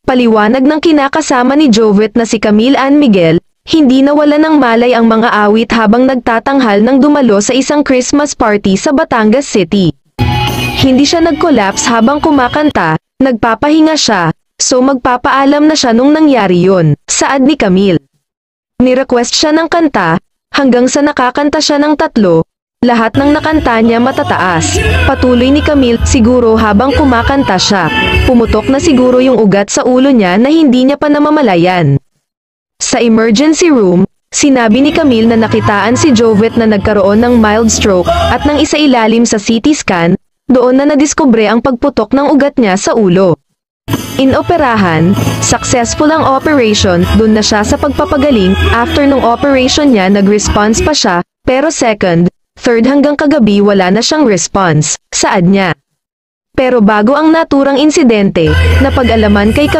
Paliwanag ng kinakasama ni Jovet na si Camille Ann Miguel, hindi nawala ng malay ang mga awit habang nagtatanghal ng dumalo sa isang Christmas party sa Batangas City. Hindi siya nag-collapse habang kumakanta, nagpapahinga siya, so magpapaalam na siya nung nangyari yun, saad ni Camille. Ni-request siya ng kanta, hanggang sa nakakanta siya ng 3, lahat ng nakanta niya matataas. Patuloy ni Camille, siguro habang kumakanta siya, pumutok na siguro yung ugat sa ulo niya na hindi niya pa namamalayan. Sa emergency room, sinabi ni Camille na nakitaan si Jovet na nagkaroon ng mild stroke at nang isailalim sa CT scan, doon na nadiskubre ang pagputok ng ugat niya sa ulo. Inoperahan, successful ang operation, doon na siya sa pagpapagaling. After nung operation niya nag-response pa siya, pero second, third hanggang kagabi wala na siyang response, saad niya. Pero bago ang naturang insidente, napag-alaman kay